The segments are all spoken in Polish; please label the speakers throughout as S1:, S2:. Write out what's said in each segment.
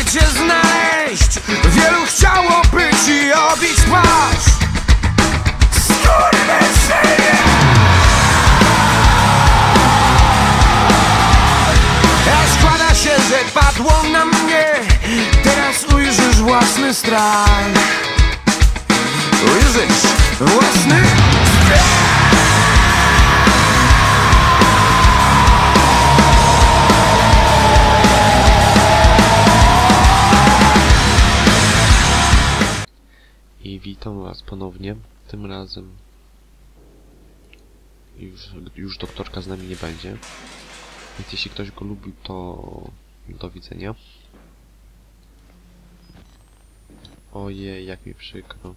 S1: by cię znaleźć. Wielu chciałoby ci obić twarz. Skurwysynie! A składa się, że padło na mnie. Teraz ujrzysz własny strach. Ujrzysz własny strach.
S2: I witam was ponownie. Tym razem już doktorka z nami nie będzie. Więc jeśli ktoś go lubi, to do widzenia. Ojej, jak mi przykro.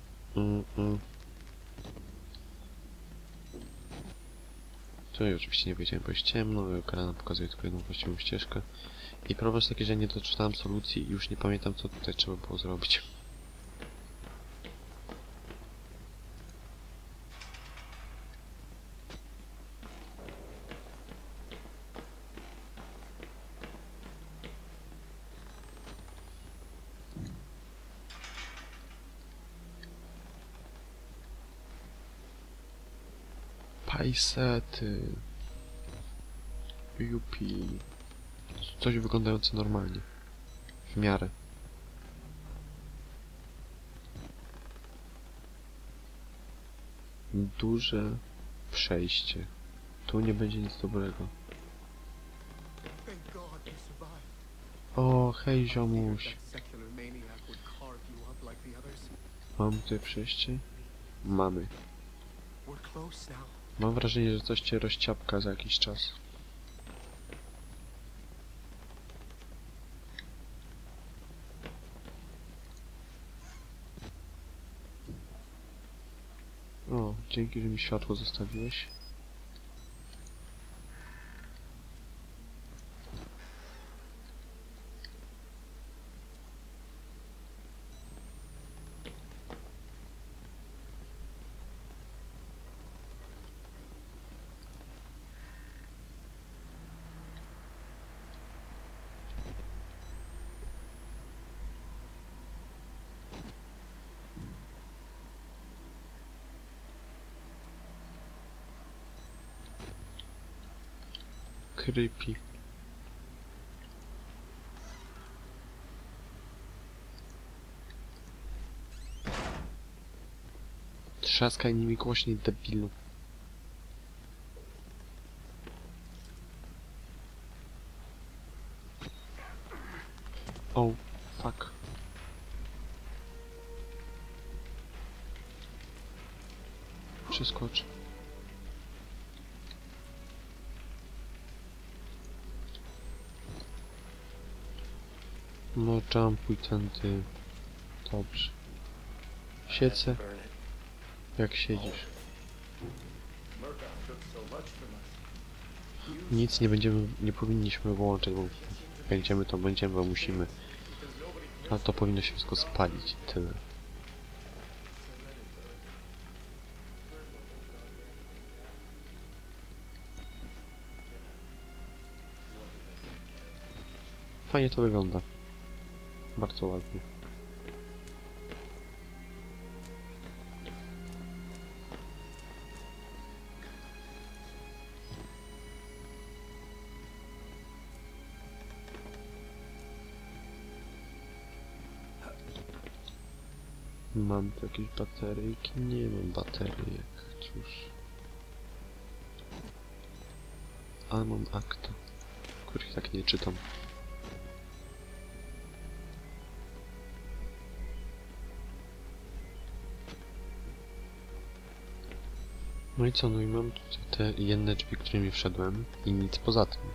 S2: Tutaj oczywiście nie wiedziałem, bo jest ciemno, ekran nam pokazuje tylko jedną właściwą ścieżkę. I problem jest taki, że nie doczytałem solucji i już nie pamiętam, co tutaj trzeba było zrobić. Pajsety, Yupi, coś wyglądające normalnie, w miarę. Duże przejście, tu nie będzie nic dobrego. O, hej ziomuś. Mamy tutaj przejście? Mamy. Mam wrażenie, że coś cię rozciapka za jakiś czas. O, dzięki, że mi światło zostawiłeś. Creepy. Trzaskaj nimi głośniej, debilu. O, fuck. Przeskocz. No, jumpuj tędy. Dobrze. Siedzę. Jak siedzisz. Nic nie powinniśmy wyłączyć, bo będziemy, bo musimy. Ale to powinno się wszystko spalić. Tyle. Fajnie to wygląda. Bardzo ładnie. Mam tu jakieś bateryjki? Nie mam bateryjek. Cóż. Ale mam akta, których tak nie czytam. No i co, no i mam tutaj te jedne drzwi, którymi wszedłem i nic poza tym.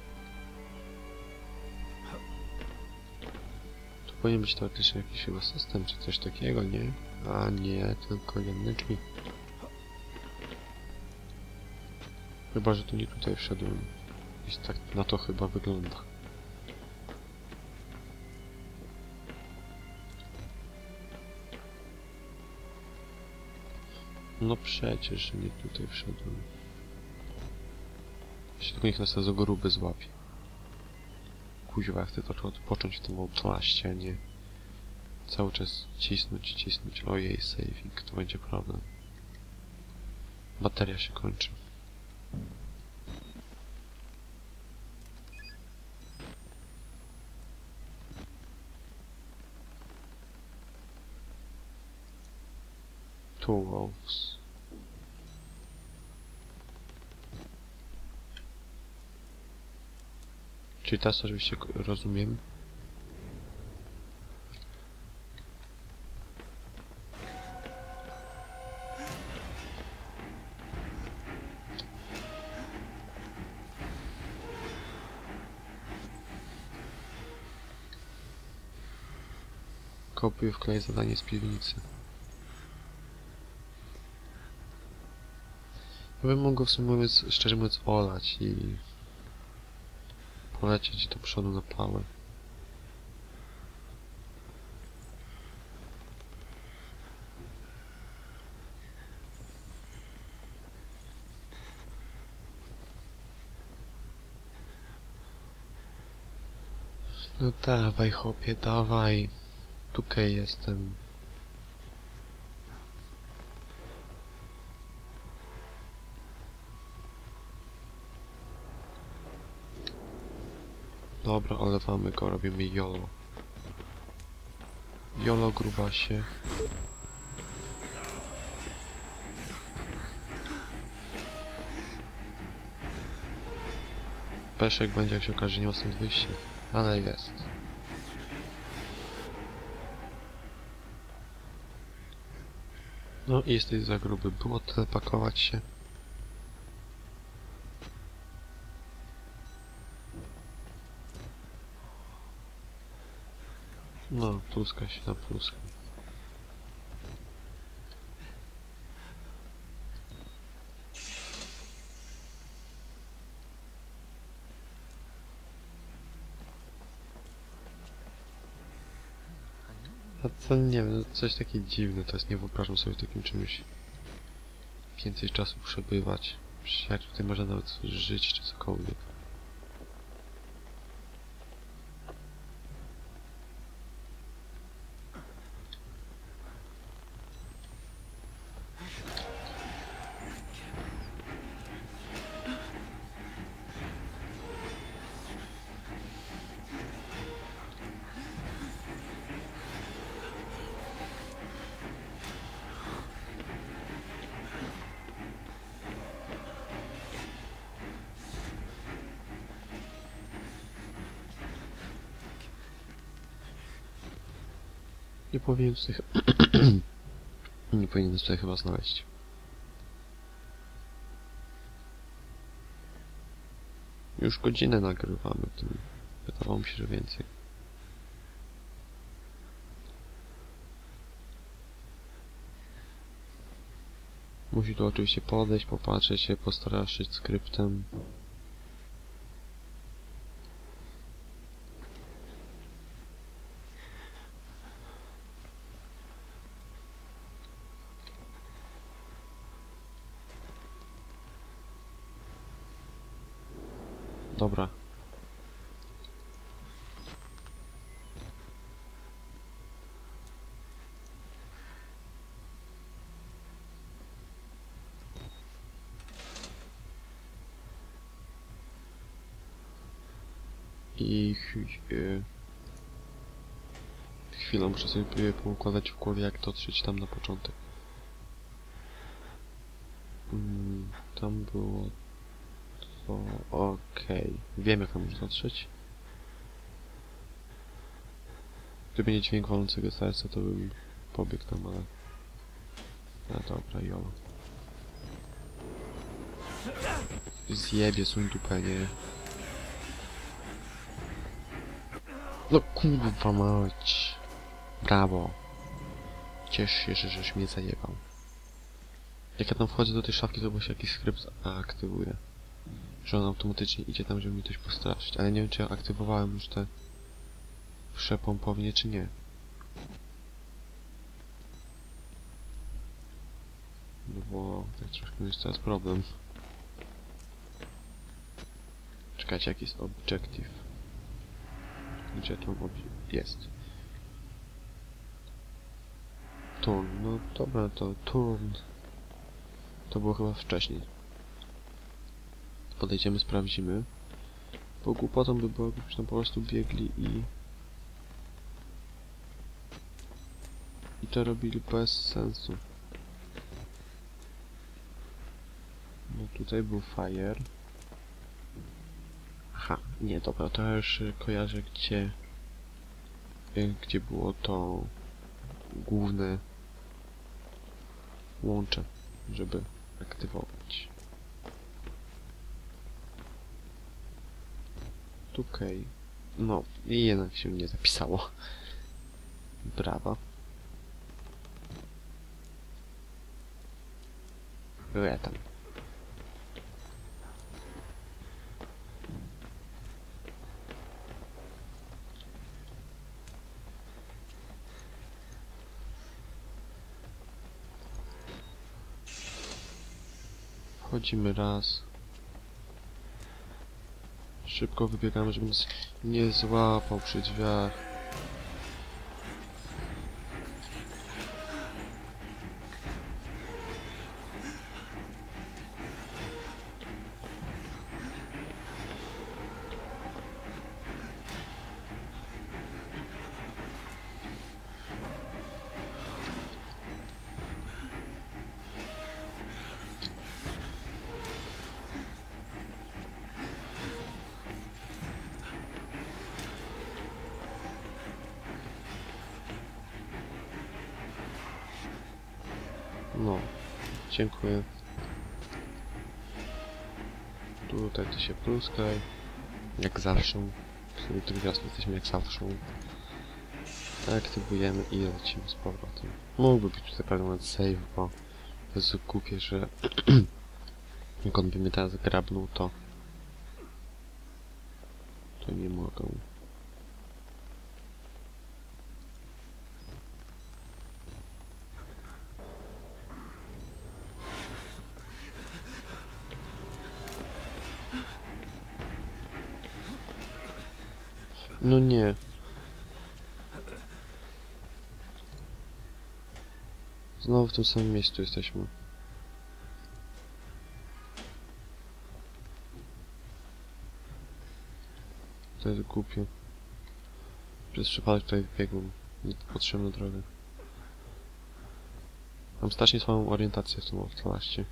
S2: Tu powinien być teoretycznie jakiś chyba system czy coś takiego, nie? A nie, tylko jedne drzwi. Chyba, że tu nie tutaj wszedłem. I tak na to chyba wygląda. No przecież nie tutaj wszedłem. Się tylko niech nas za gruby złapie. kuźwa, chcę to począć w tym Outlaście, a nie cały czas cisnąć. Ojej, saving, to będzie problem. Bateria się kończy. Two wolves. Czyli teraz oczywiście rozumiem. Kopiuj wklej zadanie z piwnicy. Ja bym mógł w sumie mówiąc, szczerze mówiąc olać i polecieć do przodu na pałę. No dawaj chłopie, dawaj. Tutaj jestem. Dobra, olewamy go, robimy YOLO. YOLO grubasie. Peszek będzie, jak się okaże, nie ma stąd wyjścia. Ale jest. No i jesteś za gruby. Było tyle pakować się. No, pluska się na pluskę. A to nie wiem, coś takie dziwne to jest, nie wyobrażam sobie w takim czymś więcej czasu przebywać. Jak tutaj można nawet żyć czy cokolwiek. Nie powinien tutaj nie powinien tutaj chyba znaleźć. Już godzinę nagrywamy, to wydawało mi się, że więcej. Musi tu oczywiście podejść, popatrzeć się, postraszyć skryptem. Dobra. I chwilę muszę sobie poukładać w głowie, jak dotrzeć tam na początek. Tam było to... Okej. Wiem, jak tam można dotrzeć. Gdyby nie dźwięk walącego serca, to bym pobiegł tam, ale... No dobra, jolo. Zjebie, suń dupę, nie? No kurwa mać. Brawo. Ciesz się, że żeś mnie zajebał. Jak ja tam wchodzę do tej szafki, to się jakiś skrypt aktywuje. Że on automatycznie idzie tam, żeby mi coś postraszyć. Ale nie wiem, czy ja aktywowałem już te przepompownie, czy nie. No bo tak troszkę jest teraz problem. Czekajcie, jaki jest objective. Gdzie to jest? Turn, no dobra, to turn. To było chyba wcześniej. Podejdziemy, sprawdzimy. Bo głupotą by było, gdybyśmy tam po prostu biegli i to robili bez sensu. No tutaj był fire. Aha, nie, dobra, to ja już kojarzę, gdzie było to główne łącze, żeby aktywować. Okej. No, i jednak się nie zapisało. Brawa. Ja tam. Wchodzimy raz. Szybko wybiegamy, żeby nas nie złapał przy drzwiach. No, dziękuję. Tutaj to się pluskaj. Jak zawsze. W tych gwiazd jesteśmy jak zawsze. Aktywujemy i lecimy z powrotem. Mógłby być tutaj pewien moment save, bo to jest głupie, że jak on by mnie teraz grabnął, to nie mogę. No nie. Znowu w tym samym miejscu jesteśmy. To jest głupie. Przez przypadek tutaj biegłem. Niepotrzebną drogę. Mam strasznie słabą orientację w tym Outlaście.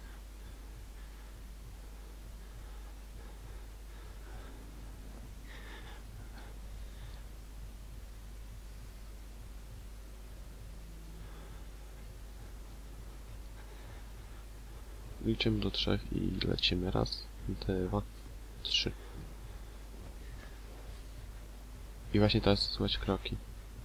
S2: Liczymy do 3 i lecimy. Raz, dwa, 3. I właśnie teraz słychać kroki.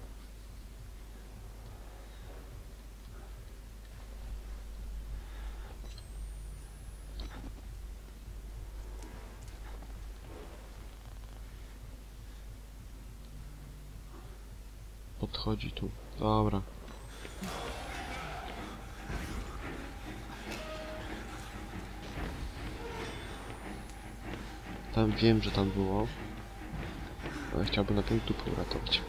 S2: Podchodzi tu. Dobra. Tam wiem, że tam było. Ale chciałbym na tym dupę uratować.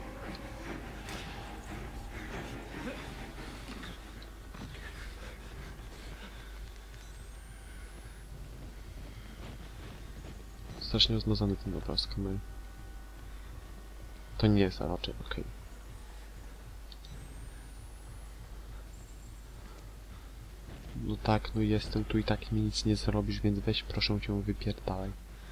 S2: Strasznie rozmazany ten obraz kamery. To nie jest, a raczej okej. No tak, no jestem tu i tak mi nic nie zrobisz, więc weź proszę cię wypierdalaj.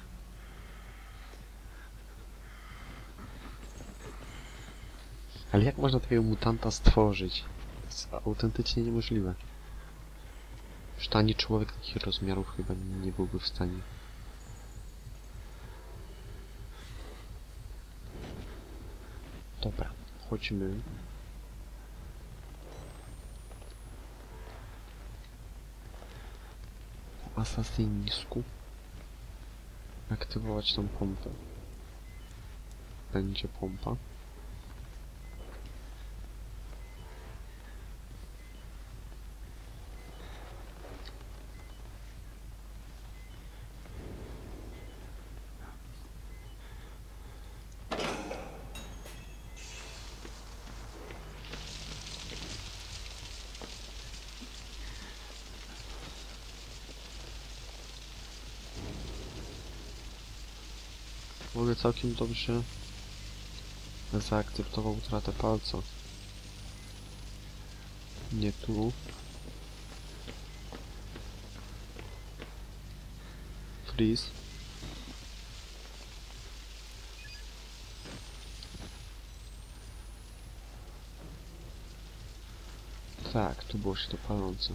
S2: Ale jak można takiego mutanta stworzyć? To jest autentycznie niemożliwe. Już ani człowiek takich rozmiarów chyba nie byłby w stanie. Dobra, chodźmy. Po asasynisku. Aktywować tą pompę. Będzie pompa. W ogóle całkiem dobrze zaakceptował utratę palca. Nie tu. Freeze. Tak, tu było się to palące.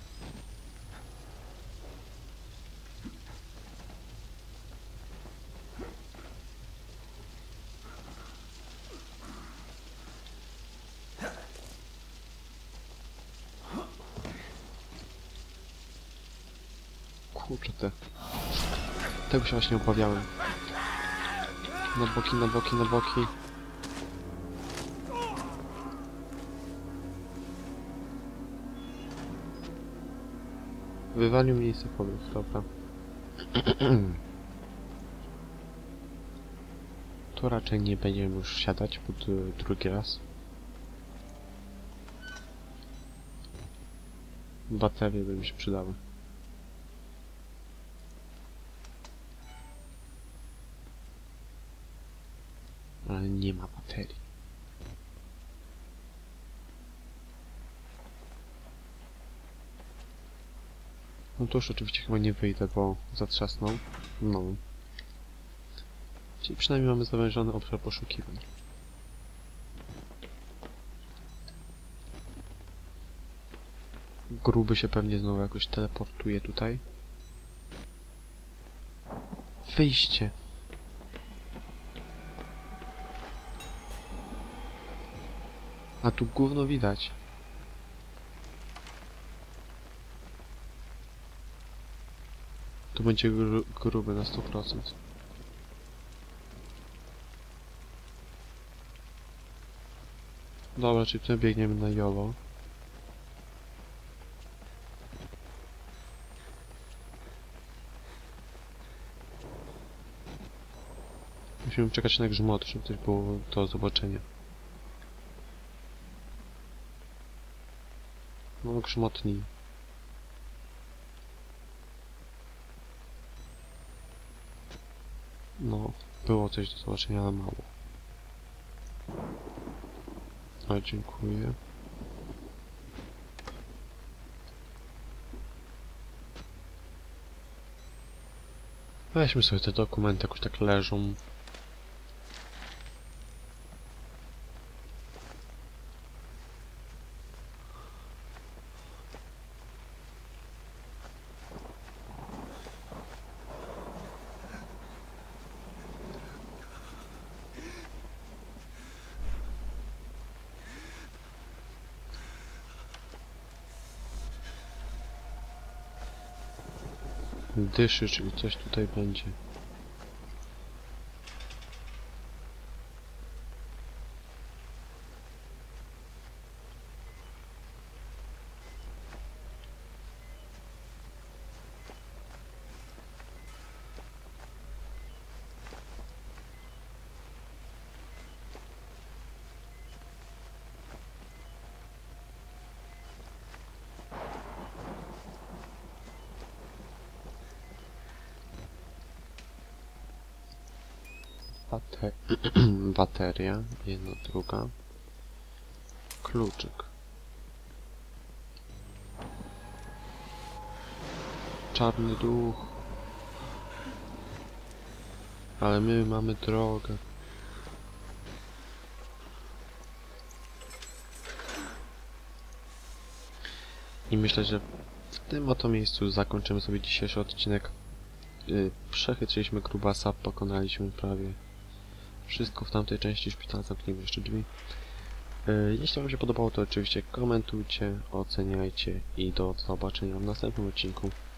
S2: Kurczę. Tego się właśnie obawiałem. Na boki, na boki, na boki. Wywalił miejsce podróż, dobra. Tu raczej nie będziemy już wsiadać pod drugi raz. Baterie by mi się przydały. Ale nie ma baterii. No to już oczywiście chyba nie wyjdę, bo zatrzasnął. No. Czyli przynajmniej mamy zawężony obszar poszukiwań. Gruby się pewnie znowu jakoś teleportuje tutaj. Wyjście! A tu gówno widać. Tu będzie gruby na 100%. Dobra, czyli tutaj biegniemy na jolo. Musimy czekać na grzmot, żeby coś było do zobaczenia. No, grzmotni. No, było coś do zobaczenia, ale mało. Ale dziękuję. Weźmy sobie te dokumenty, jakoś tak leżą. Dyszy, czyli coś tutaj będzie. Bateria, jedna, druga. Kluczyk. Czarny duch. Ale my mamy drogę. I myślę, że w tym oto miejscu zakończymy sobie dzisiejszy odcinek. Przechytrzyliśmy grubasa, pokonaliśmy prawie wszystko w tamtej części szpitala, zamknijmy jeszcze drzwi. Jeśli wam się podobało, to oczywiście komentujcie, oceniajcie i do zobaczenia w następnym odcinku.